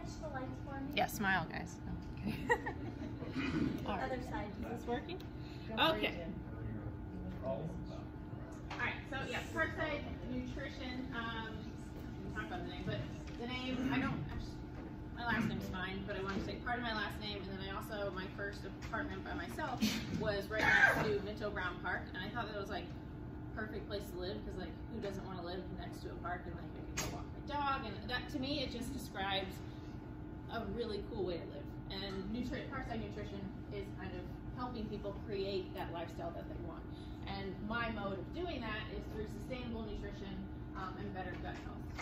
the lights for me? Yeah, smile, guys. Okay. Other side. Is this working? Okay. Alright, so yeah, Parkside Nutrition, we'll talk about the name, but the name, my last name's fine, but I want to say part of my last name, and then I also, my first apartment by myself was right next to Minto Brown Park, and I thought that was like perfect place to live, because like, who doesn't want to live next to a park, and like, I can go walk my dog, and that, to me, it just describes a really cool way to live. And Parkside Nutrition is kind of helping people create that lifestyle that they want. And my mode of doing that is through sustainable nutrition and better gut health.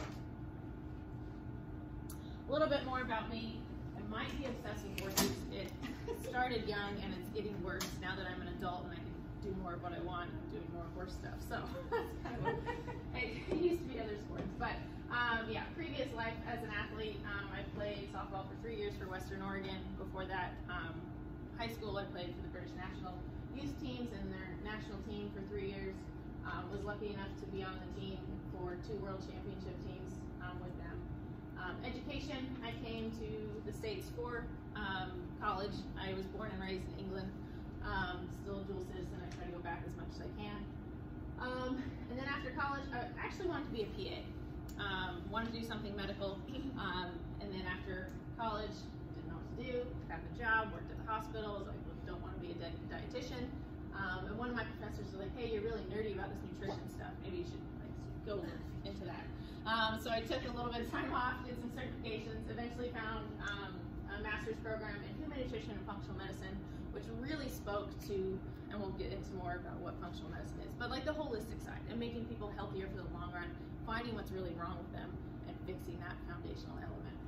A little bit more about me. I might be obsessed with horses. It started young and it's getting worse now that I'm an adult and I can do more of what I want. I'm doing more horse stuff. So that's kind of what it used to be other sports. But yeah, previous life as an athlete, I played softball for 3 years for Western Oregon. Before that, high school I played for the British National Youth Teams and their national team for 3 years. Was lucky enough to be on the team for 2 World Championship teams with them. Education, I came to the States for college. I was born and raised in England, still a dual citizen. I try to go back as much as I can. And then after college, I actually wanted to be a PA. Wanted to do something medical, and then after college, didn't know what to do, got the job, worked at the hospital, was like, well, don't want to be a dietitian. And one of my professors was like, hey, you're really nerdy about this nutrition stuff. Maybe you should like, go into that. So I took a little bit of time off, did some certifications, eventually found a master's program in human nutrition and functional medicine, which really spoke to, and we'll get into more about what functional medicine is, but like the holistic side and making people healthier for the long run, finding what's really wrong with them and fixing that foundational element.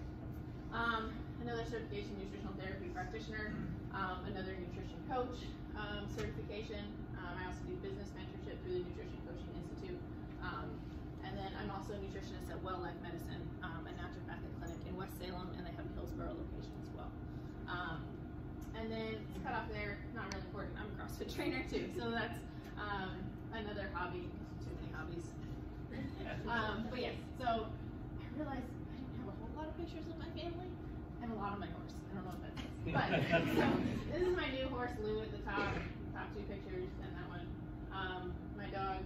Another certification, nutritional therapy practitioner, another nutrition coach certification. I also do business mentorship through the Nutrition Coaching Institute. And then I'm also a nutritionist at Well Life Medicine, a naturopathic clinic in West Salem, and they have a Hillsborough location as well. And then it's cut off there, not really important, I'm a CrossFit trainer too, so that's another hobby, too many hobbies. But yes, so I realized I didn't have a whole lot of pictures of my family and a lot of my horse. I don't know what that is. But so this is my new horse, Lou, at the top 2 pictures, and that one. My dog,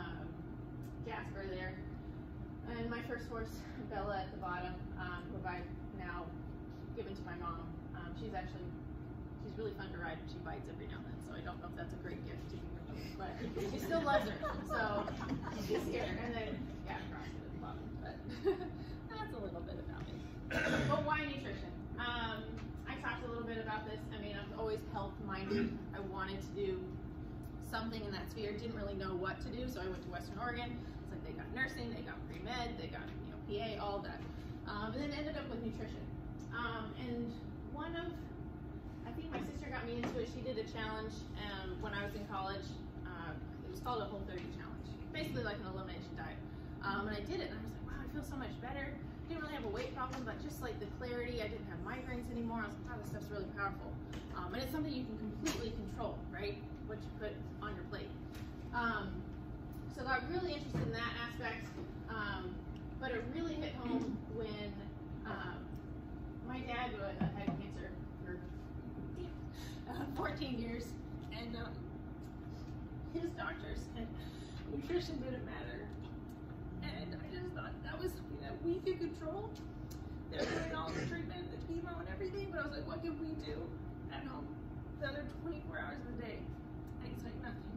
Jasper there. And my first horse, Bella, at the bottom, who I've now given to my mom. She's really fun to ride, but she bites every now and then, so I don't know if that's a great gift to be removed, but she still loves her, so she's here. And then, yeah, CrossFit at the bottom, but that's a little bit about me. But why nutrition? I talked a little bit about this. I mean, I'm always health-minded. I wanted to do something in that sphere, didn't really know what to do, so I went to Western Oregon. It's like they got nursing, they got pre-med, they got PA, all that. And then ended up with nutrition. And I think my sister got me into it. She did a challenge when I was in college. It was called a Whole30 challenge, basically like an elimination diet. And I did it, and I was like, wow, I feel so much better. Didn't really have a weight problem, but just like the clarity, I didn't have migraines anymore. I was like, wow, this stuff's really powerful. And it's something you can completely control, right? What you put on your plate. So I got really interested in that aspect, but it really hit home when my dad had cancer for 14 years, and his doctors said nutrition didn't matter, and I just thought that was something that we could control. They're doing all the treatment, the chemo, and everything, but I was like, what can we do at home the other 24 hours of the day? And he's like, nothing.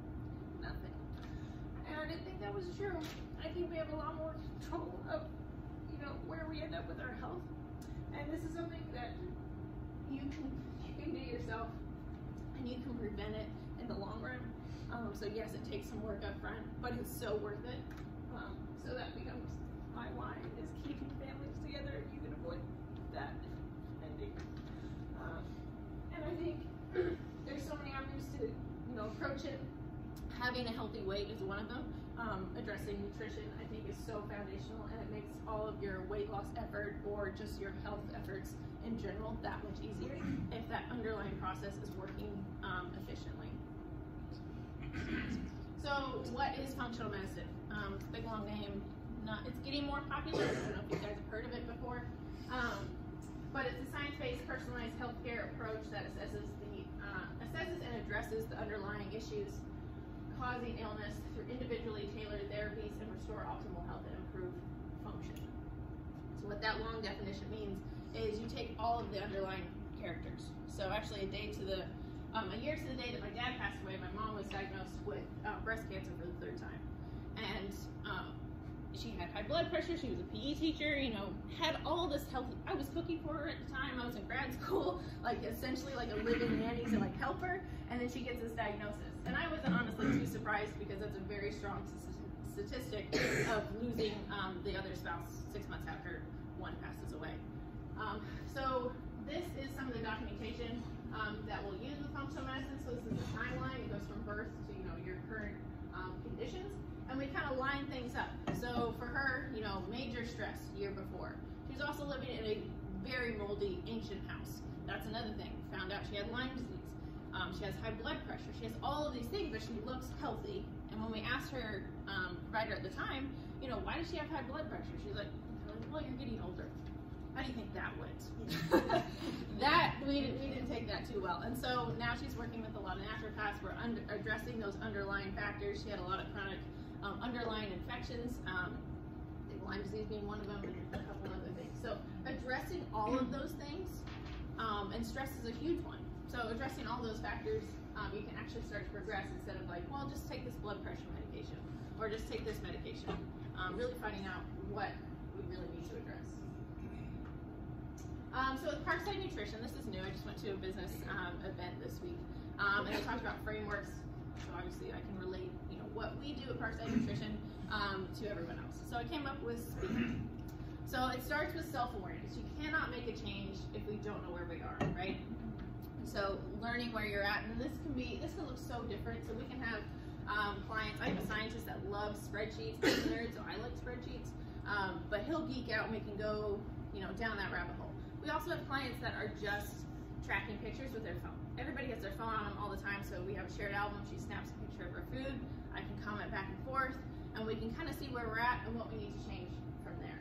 And I didn't think that was true. I think we have a lot more control of, where we end up with our health. And this is something that you can do yourself, and you can prevent it in the long run. So yes, it takes some work up front, but it's so worth it. So that becomes my why, is keeping families together. You can avoid that ending. And I think there's so many avenues to approach it. Having a healthy weight is one of them. Addressing nutrition, I think, is so foundational, and it makes all of your weight loss effort or just your health efforts in general that much easier if that underlying process is working efficiently. So what is functional medicine? Big long name, it's getting more popular. I don't know if you guys have heard of it before. But it's a science-based, personalized healthcare approach that assesses and addresses the underlying issues causing illness through individually tailored therapies and restore optimal health and improve function. So what that long definition means is you take all of the underlying characters. So actually a year to the day that my dad passed away, my mom was diagnosed with breast cancer for the 3rd time. And she had high blood pressure, she was a PE teacher, you know, had all this healthy, I was cooking for her at the time, I was in grad school, like essentially like a living nanny to like help her, and then she gets this diagnosis. And I wasn't honestly too surprised because that's a very strong statistic of losing the other spouse 6 months after one passes away. So this is some of the documentation that we'll use with functional medicine. So this is a timeline, it goes from birth to, you know, your current conditions. And we kind of line things up. So for her, you know, major stress year before. She was also living in a very moldy, ancient house. That's another thing. Found out she had Lyme disease. She has high blood pressure. She has all of these things, but she looks healthy. And when we asked her provider at the time, you know, why does she have high blood pressure? She's like, well, you're getting older. How do you think that went? We didn't take that too well. And so now she's working with a lot of naturopaths. We're addressing those underlying factors. She had a lot of chronic underlying infections, Lyme disease being one of them, and a couple other things. So addressing all of those things, and stress is a huge one. So addressing all those factors, you can actually start to progress instead of like, well, just take this blood pressure medication, or just take this medication. Really finding out what we really need to address. So with Parkside Nutrition, this is new. I just went to a business event this week, and I talked about frameworks. So obviously I can relate, you know, what we do at Parkside Nutrition to everyone else. So I came up with SPEED. So it starts with self-awareness. You cannot make a change if we don't know where we are, right? So learning where you're at, and this can look so different. So we can have clients. I have a scientist that loves spreadsheets. I'm a nerd, so I like spreadsheets. But he'll geek out, and we can go, you know, down that rabbit hole. We also have clients that are just tracking pictures with their phone. Everybody has their phone on them all the time, so we have a shared album. She snaps a picture of her food. I can comment back and forth, and we can kind of see where we're at and what we need to change from there.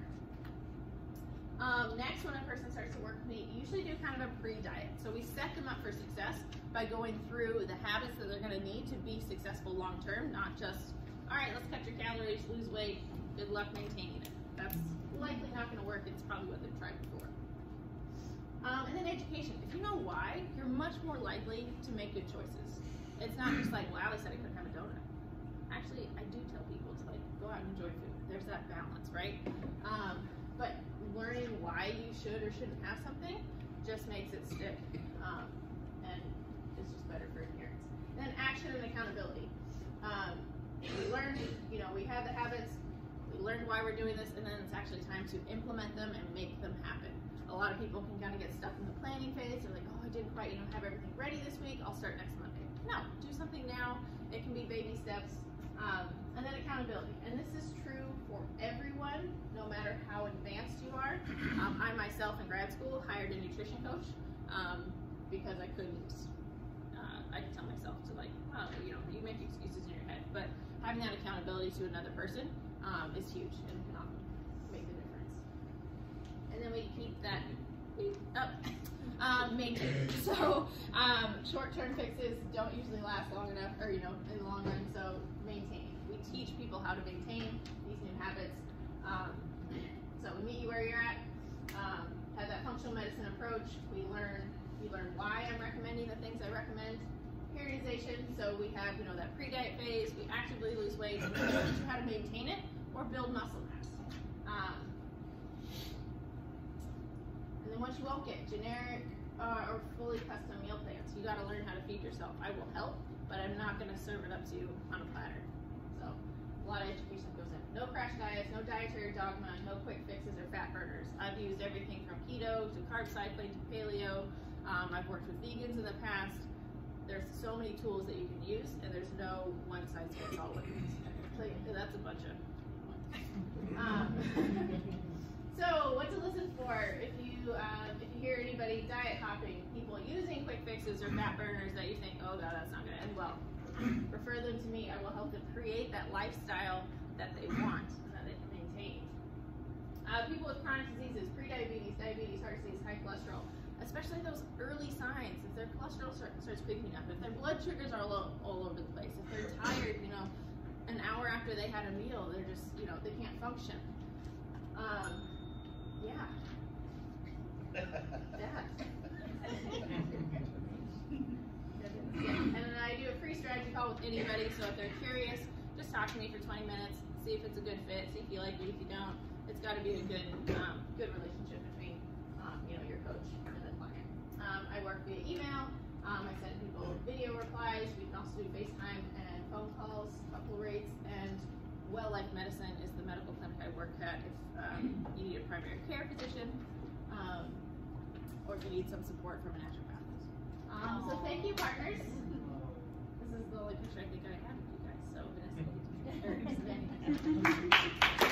Next, when a person starts to work with me, you usually do kind of a pre-diet. So we set them up for success by going through the habits that they're going to need to be successful long-term, not just, all right, let's cut your calories, lose weight, good luck maintaining it. That's likely not going to work. It's probably what they've tried before. And then education. If you know why, you're much more likely to make good choices. It's not just like, well, Allie said I couldn't have a donut. Actually, I do tell people to like go out and enjoy food. There's that balance, right? But learning why you should or shouldn't have something just makes it stick, and it's just better for adherence. And then action and accountability. We learned, you know, we have the habits. We learned why we're doing this, and then it's actually time to implement them and make them happen. A lot of people can kind of get stuck in the planning phase. They're like, oh, I didn't quite, you know, have everything ready this week. I'll start next Monday. No, do something now. It can be baby steps. And then accountability. And this is true for everyone, no matter how advanced you are. I myself in grad school hired a nutrition coach because I couldn't, I could tell myself to like, oh, you know, you make excuses in your head. But having that accountability to another person is huge and can often make the difference. And then we keep that up, maintain. So short-term fixes don't usually last long enough, or you know, in the long run. So maintaining. We teach people how to maintain these new habits. So we meet you where you're at. Have that functional medicine approach. You learn why I'm recommending the things I recommend. Periodization. So we have, you know, that pre-diet phase. We actively lose weight. We teach you how to maintain it or build muscle mass. And then once you won't get generic or fully custom meal plans, you got to learn how to feed yourself. I will help, but I'm not going to serve it up to you on a platter. So a lot of education goes in. No crash diets, no dietary dogma, no quick fixes or fat burners. I've used everything from keto to carb cycling to paleo. I've worked with vegans in the past. There's so many tools that you can use, and there's no one size fits all with these. That's a bunch of. So what to listen for if you hear anybody diet hopping, people using quick fixes or fat burners that you think, oh god, that's not gonna end well. Refer them to me. I will help them create that lifestyle that they want and that they can maintain. People with chronic diseases, pre-diabetes, diabetes, heart disease, high cholesterol, especially those early signs. If their cholesterol starts picking up, if their blood sugars are all over the place, if they're tired, you know, an hour after they had a meal, they're just, you know, they can't function. Yeah. And then I do a free strategy call with anybody, so if they're curious, just talk to me for 20 minutes, see if it's a good fit, see if you like me. If you don't, it's got to be a good good relationship between you know, your coach and the client. I work via email. I send people video replies. We can also do FaceTime and phone calls, couple rates, and Well Life Medicine is the medical clinic I work at if you need a primary care physician or if you need some support from a naturopath. So thank you, partners. This is the only picture I think I have of you guys. So Vanessa,